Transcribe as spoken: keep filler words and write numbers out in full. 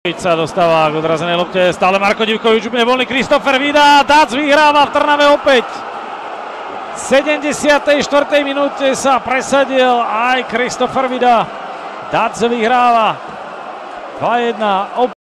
sa dostáva k odrazenej lopte, stále Marko Divkovič, úplne voľný, Kristofer Vida, Dac vyhráva v Trnave opäť. V sedemdesiatej štvrtej minúte sa presadil aj Kristofer Vida, Dac vyhráva dva jedna.